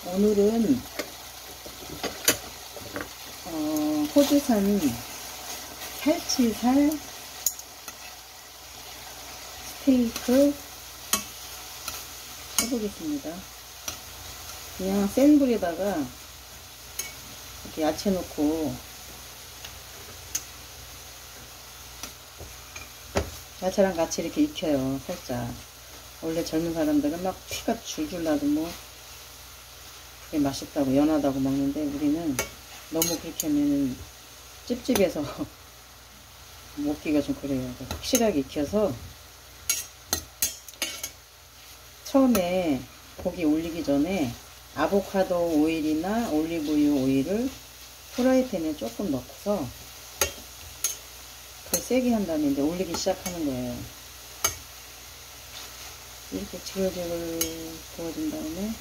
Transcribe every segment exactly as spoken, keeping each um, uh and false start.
오늘은 어, 호주산 살치살 스테이크 해보겠습니다. 그냥 센 불에다가 이렇게 야채 넣고 야채랑 같이 이렇게 익혀요. 살짝. 원래 젊은 사람들은 막 피가 줄줄 나도 뭐 그게 맛있다고 연하다고 먹는데, 우리는 너무 그렇게 하면 찝찝해서 먹기가 좀 그래요. 확실하게 익혀서 처음에 고기 올리기 전에 아보카도 오일이나 올리브유 오일을 프라이팬에 조금 넣고서 그 세게 한 다음에 이제 올리기 시작하는 거예요. 이렇게 지글지글 구워진 다음에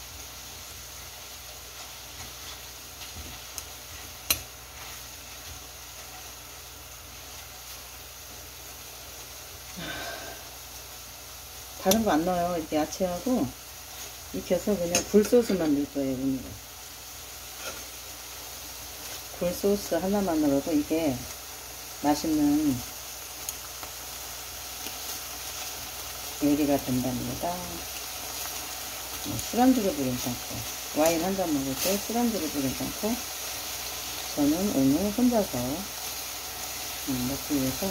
다른 거 안 넣어요. 이렇게 야채하고 익혀서 그냥 굴소스만 넣을 거예요. 오늘은 굴소스 하나만으로도 이게 맛있는 요리가 된답니다. 술안주로도 괜찮고, 와인 한 잔 먹을 때 술안주로도 괜찮고, 저는 오늘 혼자서 먹기 위해서,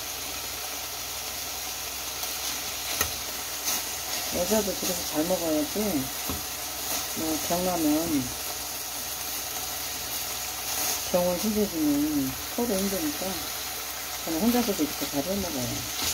여자도 그래서 잘 먹어야지, 뭐 병나면 병원 힘들지는 서로 힘드니까 저는 혼자서도 이렇게 잘 해먹어요.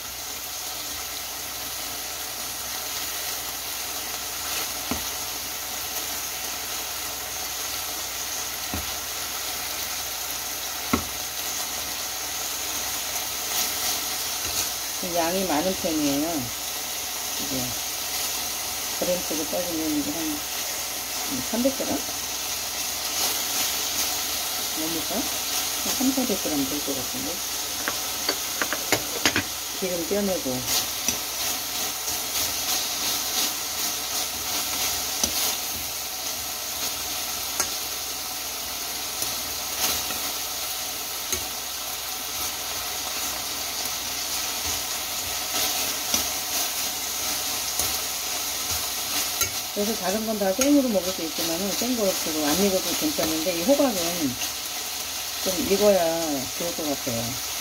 양이 많은 편이에요. 이제 그램수로 따지면 이게 한 삼백 그램? 너무까? 한 삼사백 그램 될 것 같은데. 기름 떼어내고 그래서 작은 건 다 생으로 먹을 수 있지만은 생거로 안 익어도 괜찮은데, 이 호박은 좀 익어야 좋을 것 같아요.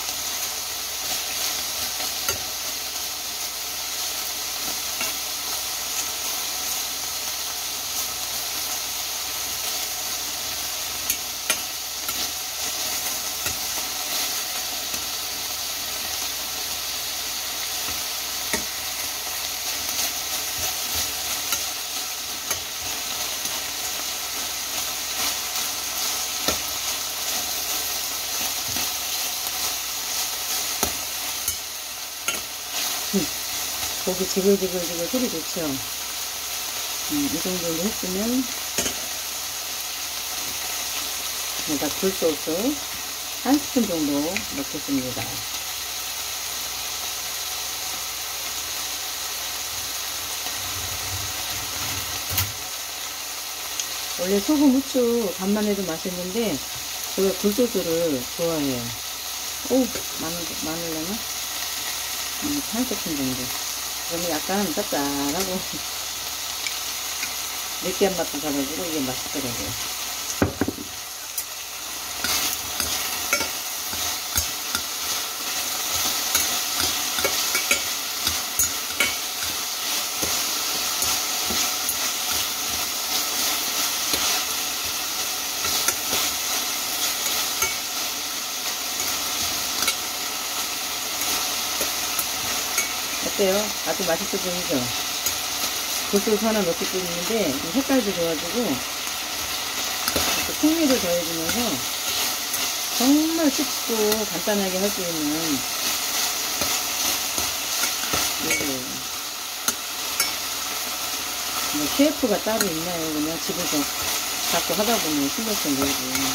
고기 지글지글지글 소리 좋죠. 음, 이 정도로 했으면 여기다 굴소스 한 스푼 정도 넣겠습니다. 원래 소금, 후추 간만 해도 맛있는데 제가 굴소스를 좋아해요. 오, 마늘, 마늘려나? 음, 한 스푼 정도. 그러면 약간 짭짤하고 느끼한 맛도 잡아주고 이게 맛있더라고요. 어때요? 아주 맛있어 보이죠? 굴소스 하나 넣고 끓이는데 이 색깔도 좋아지고 이렇게 풍미를 더해주면서 정말 쉽고 간단하게 할 수 있는 요리예요. 뭐 셰프가 따로 있나요? 그냥 집에서 자꾸 하다 보면 신경쓰는 거고,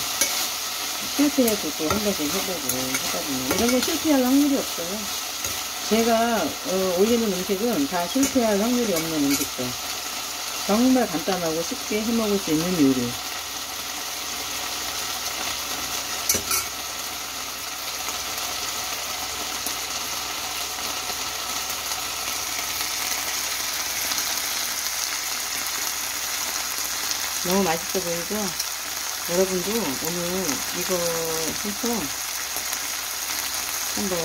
실패해도 또 한 번씩 해보고 하다 보면 이런 건 실패할 확률이 없어요. 제가 어, 올리는 음식은 다 실패할 확률이 없는 음식들. 정말 간단하고 쉽게 해먹을 수 있는 요리. 너무 맛있어 보이죠? 여러분도 오늘 이거 해서 한번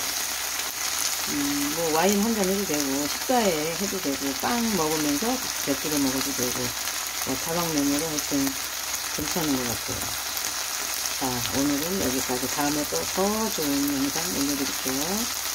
음, 뭐 와인 한 잔 해도 되고 식사에 해도 되고 빵 먹으면서 곁들여 먹어도 되고 뭐 다방면으로 하여튼 괜찮은 것 같아요. 자, 오늘은 여기까지. 다음에 또 더 좋은 영상 올려드릴게요.